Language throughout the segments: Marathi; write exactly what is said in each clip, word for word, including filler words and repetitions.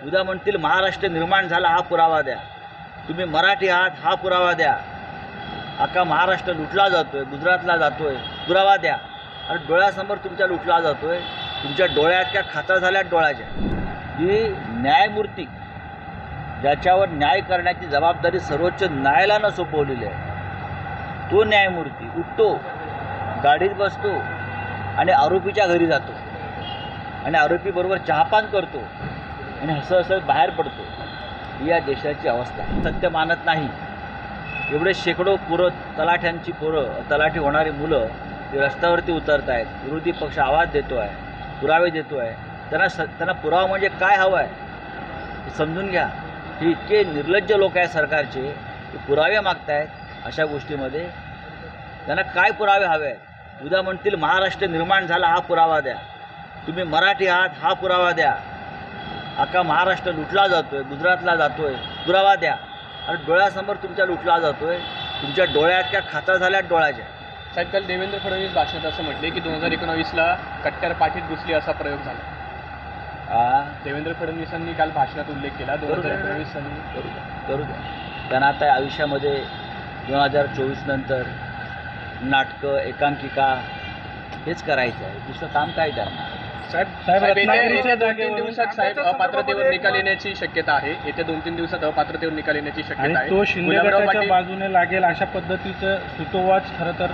उद्या म्हणतील महाराष्ट्र निर्माण झाला हा पुरावा द्या, तुम्ही मराठी आहात हा पुरावा द्या, अख्खा महाराष्ट्र लुटला जातोय, गुजरातला जातोय, पुरावा द्या. अरे डोळ्यासमोर तुमच्या लुटला जातोय, तुमच्या डोळ्यात क्या खाचा झाल्यात डोळ्याच्या. ही न्यायमूर्ती ज्याच्यावर न्याय करण्याची जबाबदारी सर्वोच्च न्यायालयानं सोपवलेली आहे, तो न्यायमूर्ती उठतो, गाडीत बसतो आणि आरोपीच्या घरी जातो आणि आरोपीबरोबर चहापान करतो आणि हसत हसत बाहेर पडतो. ही या देशाची अवस्था आहे. सत्य मानत नाही. एवढे शेकडो पोरं, तलाठ्यांची पोरं, तलाठी होणारी मुलं ते रस्त्यावरती उतरत आहेत. विरोधी पक्ष आवाज देतो आहे, पुरावे देतो आहे. त्यांना स त्यांना पुरावा म्हणजे काय हवं आहे हे समजून घ्या. हे इतके निर्लज्ज लोक आहेत सरकारचे, ते पुरावे मागत आहेत अशा गोष्टीमध्ये. त्यांना काय पुरावे हवे आहेत? उद्या म्हणतील महाराष्ट्र निर्माण झाला हा पुरावा द्या, तुम्ही मराठी आहात हा पुरावा द्या, अख्खा महाराष्ट्र लुटला जातोय, गुजरातला जातोय, पुरावा द्या. अरे डोळ्यासमोर तुमच्या लुटला जातोय, तुमच्या डोळ्यात क्या खाचा झाल्यात डोळ्याच्या. साहेब, काल देवेंद्र फडणवीस भाषणात असं म्हटले की दोन हजार एकोणावीसला कट्टर पाठीत घुसली असा प्रयोग झाला. देवेंद्र फडणवीसांनी काल भाषणात उल्लेख केला. दोन हजार एकोणावीसांनी करू द्या करू द्या त्यांना आता आयुष्यामध्ये दोन हजार चोवीस नंतर नाटकं, एकांकिका हेच करायचं आहे. दुसरं काम काय त्यांना. साहेब साहेब येत्या दोन तीन दिवसात साहेब अपात्रतेवर निकाल येण्याची शक्यता आहे. येत्या दोन तीन दिवसात अपात्रतेवर निकाल येण्याची शक्यता आहे. तो शिंदे गटाच्या बाजूने लागेल अशा पद्धतीचं सुतोवाच खरं तर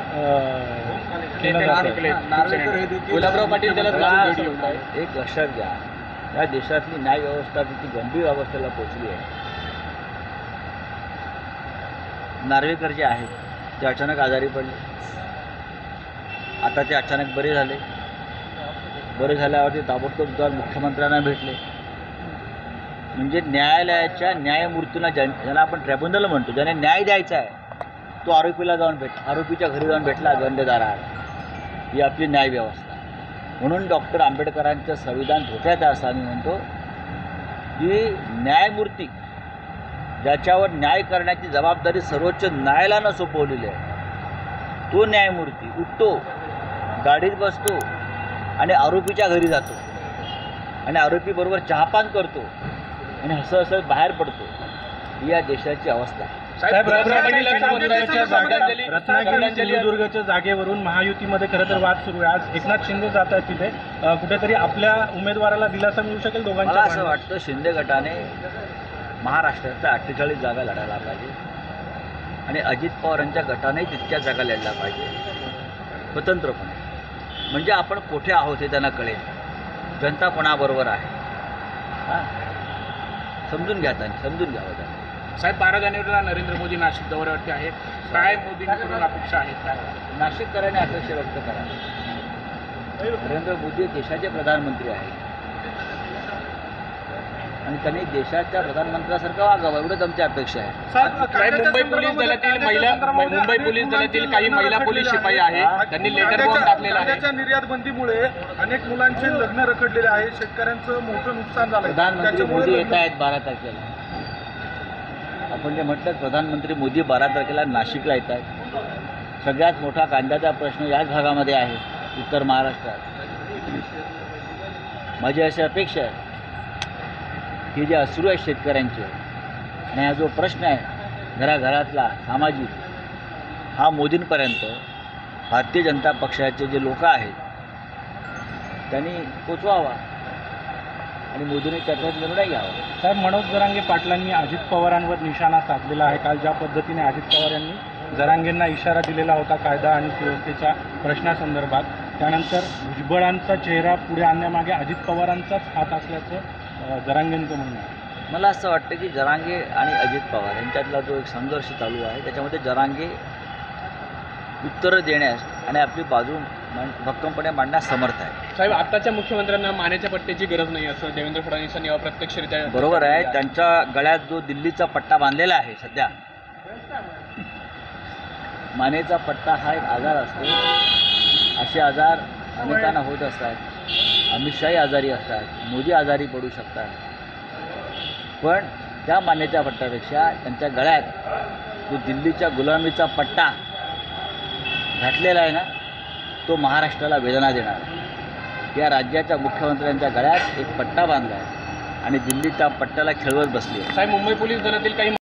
गुलाबराव पाटील त्याला एक लक्षात घ्या, या देशातली न्याय व्यवस्था तिची गंभीर अवस्थेला पोहोचली आहे. नार्वेकर जे आहेत ते अचानक आजारी पडले, आता ते अचानक बरे झाले. बरे झाल्यावरती ताबडतोब जाऊन मुख्यमंत्र्यांना भेटले. म्हणजे न्यायालयाच्या न्यायमूर्तीला ज्या ज्यांना आपण ट्रायब्युनल म्हणतो, ज्याने न्याय द्यायचा आहे तो आरोपीला जाऊन भेट आरोपीच्या घरी जाऊन भेटला गंडेदाराला. ही आपली न्याय व्यवस्था. म्हणून डॉक्टर आंबेडकरांचं संविधान धोक्यात आहे असं आम्ही म्हणतो की न्यायमूर्ती ज्याच्यावर न्याय करण्याची जबाबदारी सर्वोच्च न्यायालयानं सोपवलेली आहे, तो न्यायमूर्ती उठतो, गाडीत बसतो आणि आरोपीच्या घरी जातो आणि आरोपीबरोबर चहापान करतो आणि हसत हसत बाहेर पडतो. ही या देशाची अवस्था आहे. रत्नागिरी सिंधुदुर्गच्या जागेवरून महायुतीमध्ये खरं तर वाद सुरू आहे. आज एकनाथ शिंदे जात आहेत तिथे. कुठेतरी आपल्या उमेदवाराला दिलासा मिळू शकेल दोघांच्या. मला असं वाटतं शिंदे गटाने महाराष्ट्राच्या अठ्ठेचाळीस जागा लढायला पाहिजे आणि अजित पवारांच्या गटाने तितक्या जागा लढल्या पाहिजे स्वतंत्रपणे. म्हणजे आपण कुठे आहोत हे त्यांना कळेल, जनता कोणाबरोबर आहे. हां, समजून घ्या त्यांनी, समजून घ्यावं त्यांनी. साहेब, बारा जानेवारीला नरेंद्र मोदी नाशिक दौऱ्यावरती आहेत. काय मोदींकडून अपेक्षा आहेत? काय नाशिककरांनी अपेक्षा व्यक्त करा. नरेंद्र मोदी देशाचे प्रधानमंत्री आहेत आणि त्यांनी देशाच्या प्रधानमंत्र्यासारखं वागावं एवढंच आमची अपेक्षा आहे. साहेब, मुंबई पोलीस दलातील महिला मुंबई पोलीस दलातील काही महिला पोलीस शिपाई आहेत, त्यांनी लेटर बॉम्ब टाकलेला आहे. निर्यात बंदीमुळे अनेक मुलांचे लग्न रखडलेले आहे, शेतकऱ्यांचं मोठं नुकसान झालं. प्रधानमंत्री मोदी येत आहेत बारा तारखेला. आपण जे म्हटलं प्रधानमंत्री मोदी बारा तारखेला नाशिकला येत आहेत. सगळ्यात मोठा कांद्याचा प्रश्न याच भागामध्ये आहे, उत्तर महाराष्ट्रात. माझी अशी अपेक्षा आहे की जे अश्रू आहेत शेतकऱ्यांचे आणि हा जो प्रश्न आहे घराघरातला सामाजिक, हा मोदींपर्यंत भारतीय जनता पक्षाचे जे लोक आहेत त्यांनी पोचवावा आणि मोदींनी त्याचा निर्णय घ्यावा. साहेब, मनोज जरांगे पाटलांनी अजित पवारांवर निशाणा साधलेला आहे. काल ज्या पद्धतीने अजित पवार यांनी जरांगेंना इशारा दिलेला होता कायदा आणि सुव्यवस्थेच्या प्रश्नासंदर्भात, त्यानंतर भुजबळांचा चेहरा पुढे आणण्यामागे अजित पवारांचाच हात असल्याचं जरांगेंचं म्हणणं आहे. मला असं वाटतं की जरांगे आणि अजित पवार यांच्यातला जो एक संघर्ष चालू आहे त्याच्यामध्ये जरांगे उत्तरं देण्यास आणि आपली बाजू भक्कमपणे मांडण्यास समर्थ आहे. साहेब, आताच्या मुख्यमंत्र्यांना मानेच्या पट्ट्याची गरज नाही असं देवेंद्र फडणवीसांनी अप्रत्यक्षरित्या. बरोबर आहे. त्यांच्या गळ्यात जो दिल्लीचा पट्टा बांधलेला आहे सध्या, मानेचा पट्टा हा एक आजार असतो. असे आजार अनेकांना होत असतात. अमित शहाही आजारी असतात, मोदी आजारी पडू शकतात. पण त्या मानेच्या पट्ट्यापेक्षा त्यांच्या गळ्यात जो दिल्लीच्या गुलामीचा पट्टा घातलेला आहे ना, तो महाराष्ट्राला वेदना देणार. या राज्याच्या मुख्यमंत्र्यांच्या गळ्यात एक पट्टा बांधला आहे आणि दिल्ली त्या पट्ट्याला खेळवत बसली आहे. साहेब, मुंबई पोलीस दलातील काही